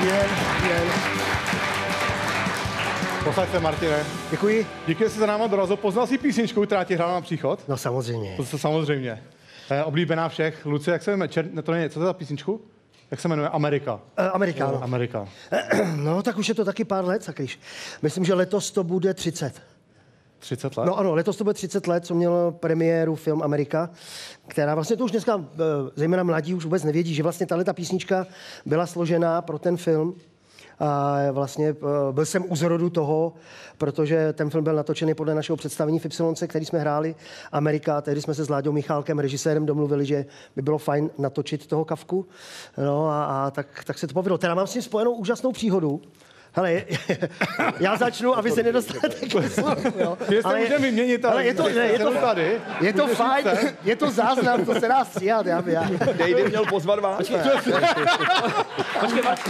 Posaď se, Martine. Děkuji. Díky, že jsi za náma dorazil. Poznal jsi písničku, která ti hrála na příchod? No samozřejmě. To samozřejmě. Oblíbená všech. Lucie, jak se jmenuje? Co to je za písničku? Jak se jmenuje? Amerika. Amerika, ano. Amerika. No, tak už je to taky pár let, sakryš. Myslím, že letos to bude 30. 30 let? No ano, letos to bude 30 let, co měl premiéru film Amerika, která vlastně to už dneska, zejména mladí, už vůbec nevědí, že vlastně tahle písnička byla složená pro ten film. A vlastně byl jsem u zrodu toho, protože ten film byl natočený podle našeho představení v Ypsilonce, který jsme hráli Amerika. Tehdy jsme se s Láďou Michálkem, režisérem, domluvili, že by bylo fajn natočit toho Kafku. No a tak se to povedlo. Teda mám s tím spojenou úžasnou příhodu. Hele, já začnu, aby se nedostali ke slovu, jo. Ale můžeme vyměnit, ale je to fajn, je to záznam, to se dá stříhat, já. Dejdy měl pozvat vás. Počkej, Martin.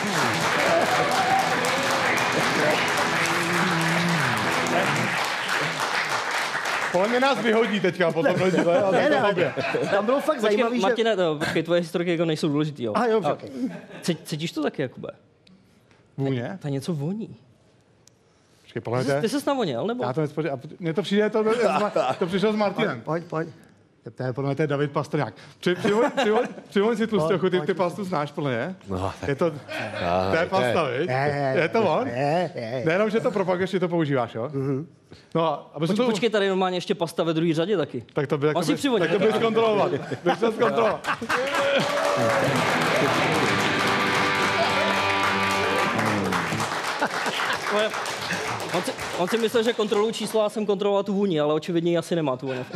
Podle mě nás vyhodí teďka potom. Ne, tam bylo fakt zajímavý, že... Martine, počkej, tvoje historiky jako nejsou důležitý, jo. Aha, jo, okay. Cítíš to taky, Jakube? Vůně? Ta něco voní. Počkej, pohledajte. Ty ses navoněl, nebo? Já to nespočítám. Mně to přijde, to přišlo s Martinem. Pojď. Podle mě to je David Pastrňák. Přivoň si tlustěchu, ty pastu znáš, podle mě? No, je to je pasta, viď? Je to on? Nejenom, že to propaguješ, že to používáš, jo? No, Počkej, tady normálně ještě pasta ve druhé řadě taky. Tak to by zkontrolovat. Bych to zkontrolovat. On si myslel, že kontroluji číslo, já jsem kontroloval tu vůni, ale očividně ji asi nemá tu vůni.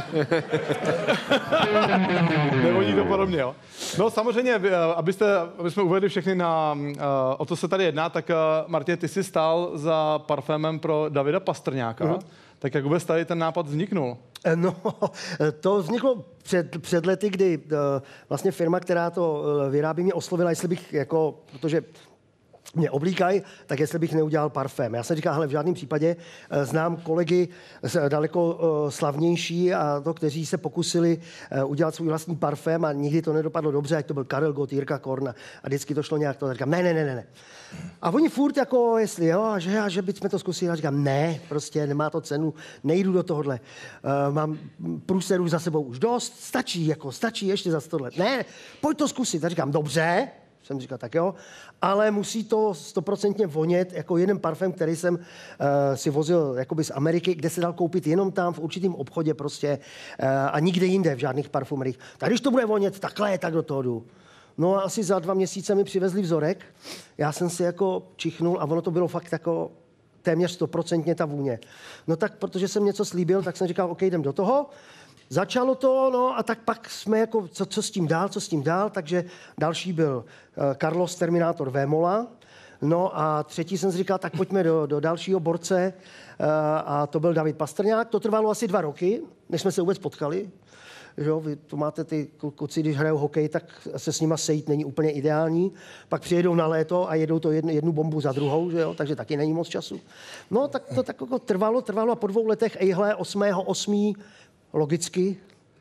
Nevoní to podobně, jo. No samozřejmě, aby jsme uvedli všechny o co se tady jedná, tak Martin, ty jsi stál za parfémem pro Davida Pastrňáka. Tak jak vůbec tady ten nápad vzniknul? No, to vzniklo před lety, kdy vlastně firma, která to vyrábí, mě oslovila, jestli bych protože mě oblíkají, tak jestli bych neudělal parfém. Já jsem říkal, hele, v žádném případě znám kolegy daleko slavnější a to, kteří se pokusili udělat svůj vlastní parfém a nikdy to nedopadlo dobře, ať to byl Karel Gott, Jirka Korn a vždycky to šlo nějak to. Říkám, ne. A oni furt jestli jo, že bychom to zkusili. A říkám, ne, prostě nemá to cenu, nejdu do tohohle. Mám průserů za sebou už dost, stačí ještě za 100 let. Ne, pojď to zkusit. A říkám, dobře. Jsem říkal, tak jo, ale musí to 100% vonět jako jeden parfém, který jsem si vozil jakoby z Ameriky, kde se dal koupit jenom tam v určitém obchodě prostě a nikde jinde v žádných parfumerích. Tak když to bude vonět takhle, tak do toho jdu. No a asi za 2 měsíce mi přivezli vzorek, já jsem si čichnul a ono to bylo fakt téměř 100% ta vůně. No tak, protože jsem něco slíbil, tak jsem říkal, OK, jdem do toho. Začalo to, no a tak pak jsme co s tím dál, takže další byl Carlos Terminator Vémola, no a třetí jsem si říkal, tak pojďme do dalšího borce a to byl David Pastrňák, to trvalo asi 2 roky, než jsme se vůbec potkali. Jo, vy tu máte ty kluci, když hrajou hokej, tak se s nima sejít není úplně ideální. Pak přijedou na léto a jedou to jednu bombu za druhou, že jo? Takže taky není moc času. No tak to tak trvalo a po 2 letech, ejhle, 8.8. Logicky,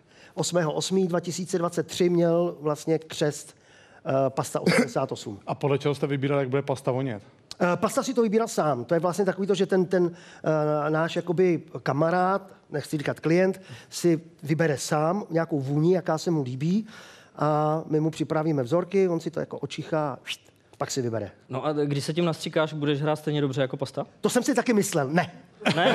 8.8.2023 měl vlastně křest Pasta 88. A podle čeho jste vybíral, jak bude pasta vonět? Pasta si to vybíral sám. To je vlastně takový to, že ten náš jakoby kamarád, nechci říkat klient, si vybere sám nějakou vůni, jaká se mu líbí a my mu připravíme vzorky, on si to očichá, pak si vybere. No a když se tím nastříkáš, budeš hrát stejně dobře jako Pasta? To jsem si taky myslel, ne. Ne?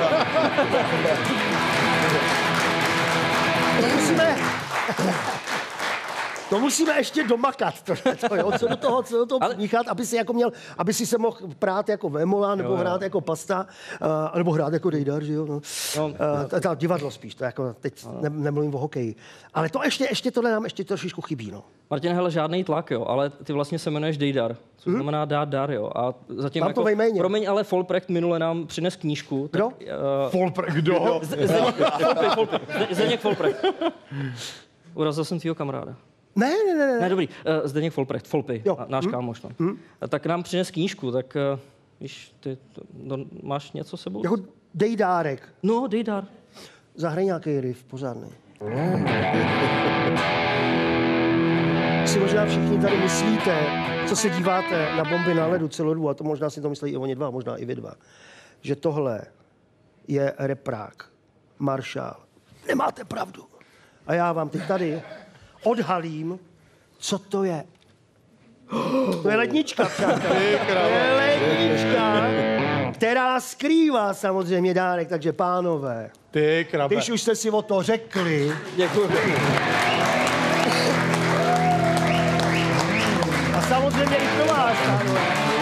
To musíme ještě domakat, co do toho míchat, aby si se mohl prát jako Vémola, nebo hrát jako Pasta, nebo hrát jako Dejdar, že jo? No. Divadlo spíš, to teď nemluvím o hokeji. Ale to ještě tohle nám ještě trošičku chybí, no. Martin, hele, žádný tlak, jo, ale ty vlastně se jmenuješ Dejdar, co znamená dát dar, jo. A zatím mám to ve jméně. Promiň, ale Folprecht minule nám přines knížku. Kdo? Folprecht, kdo? Zdeněk Folprecht. Urazil jsem tvýho kamaráda. Ne, dobrý. Zdeněk Folprecht, Folpy, náš kámoš. No. Tak nám přines knížku, tak víš, ty máš něco sebou? Jako dejdárek. No, dejdár. Zahraj nějaký riff, pořádný. si možná všichni tady myslíte, co se díváte na Bomby na ledu celou dobu, a to možná si to myslí i oni dva, možná i vy dva, že tohle je reprák, maršál. Nemáte pravdu. A já vám teď tady odhalím, co to je. To je lednička, přátelé. To je lednička, která skrývá samozřejmě dárek, takže pánové, Ty krabe. když už jste si o to řekli, Děkuji. a samozřejmě i pro vás, pánové.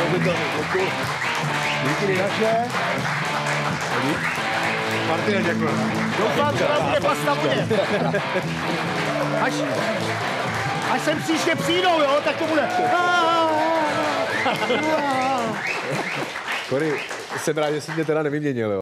Takže Martine, děkuji. doufám, že vám bude pasta vodě. Až sem příště přijdou, jo, tak to bude. Kory, jsem rád, že jsi mě teda nevyměnil, jo.